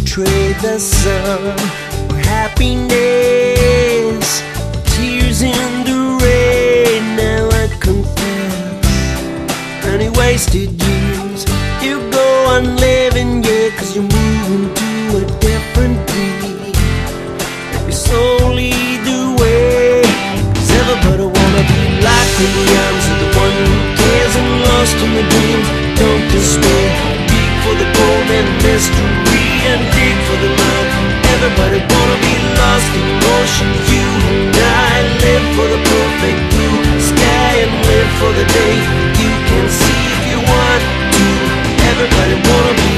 trade the sun for happiness. Tears in the rain, now I confess. Any wasted years, you go on living, yeah, 'cause you're moving to a different beat. Maybe slowly the way, 'cause everybody wanna be locked in the arms of the one who cares and lost in the dreams. Don't despair, dig for the gold and mystery, and dig for the love. Everybody wanna be lost in motion. You and I live for the perfect blue sky and live for the day you can see if you want to. Everybody wanna be,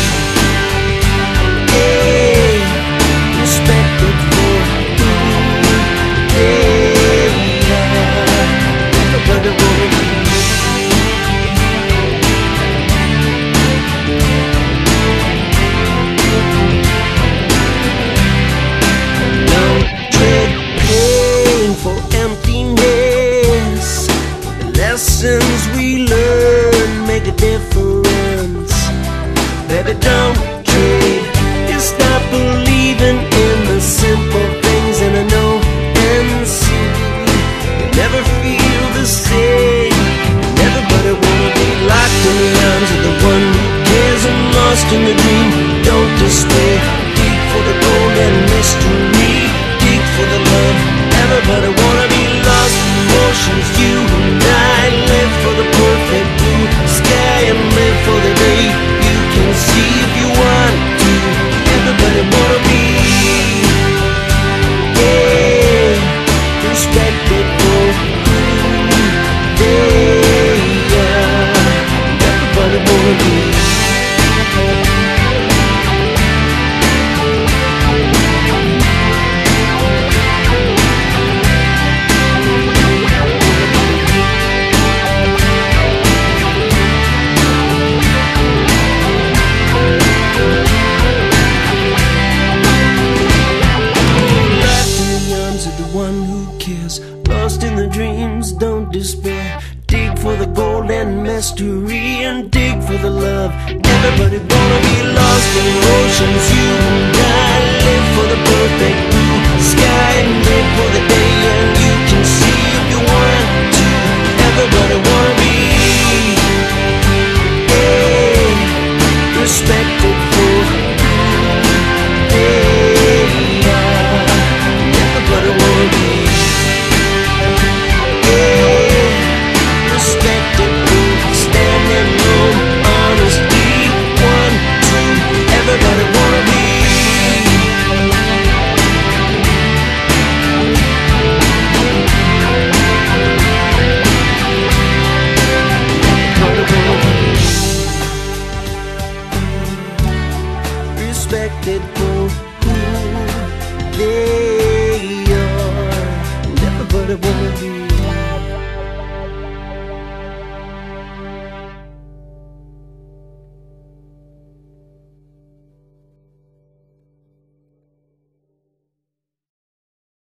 hey, respected for who they are. Everybody wanna be. Lessons we learn make a difference. Baby, don't trade. You stop believing in the simple things, and I know and see you never feel the same. Everybody wanna be locked in the arms of the one who cares and lost in the dream. Don't despair, dig for the gold and mystery, dig for the love. Everybody wanna be lost in motions. You and I live for the perfect blue sky and live for the day you can see if you want to. Everybody wanna be, yeah, respected for who they are. Everybody wanna be. Lost in the dreams, don't despair. Dig for the gold and mystery, and dig for the love. Everybody wanna be lost in oceans. You and I live for the perfect blue sky and live for the day, and you can see if you want to. Everybody wanna be, hey, respected for who they are. Everybody wanna be. Everybody wanna be. Respected for who they are. And everybody wanna be.